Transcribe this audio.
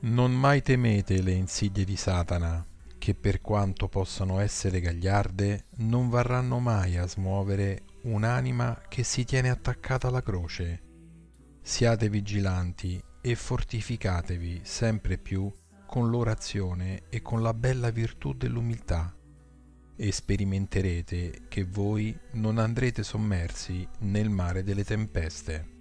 Non mai temete le insidie di Satana, che per quanto possano essere gagliarde, non varranno mai a smuovere un'anima che si tiene attaccata alla croce. Siate vigilanti e fortificatevi sempre più con l'orazione e con la bella virtù dell'umiltà, e sperimenterete che voi non andrete sommersi nel mare delle tempeste.